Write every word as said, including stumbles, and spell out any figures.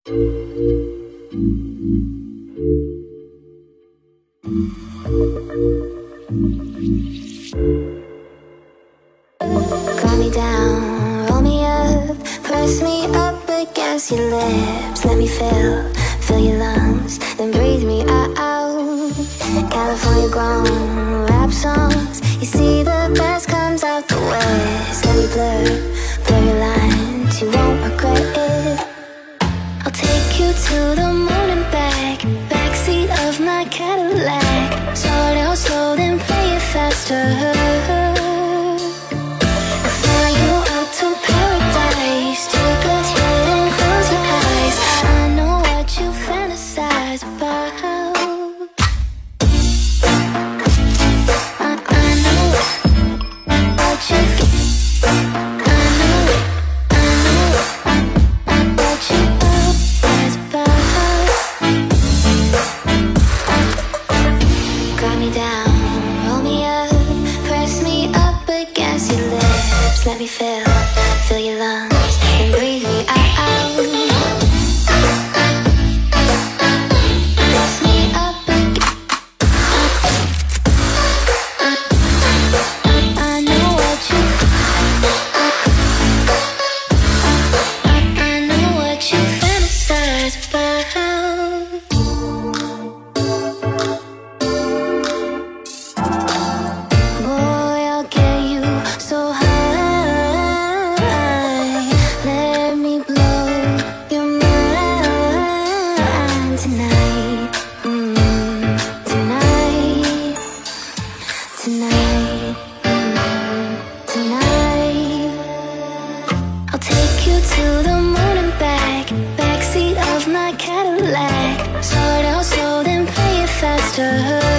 Calm me down, roll me up, press me up against your lips. Let me fill, fill your lungs, then breathe me out. California grown rap songs, you see the best comes out the west. Let me blur, blur your lines, you won't regret it. I'll take you to the moon and back, backseat of my Cadillac. Start out slow, then play it faster. Let me fill, fill your lungs, and breathe me out. Press me up again. I know what you I know what you fantasize about. Boy, I'll get you so high. Cadillac. Start out slow, then play it faster.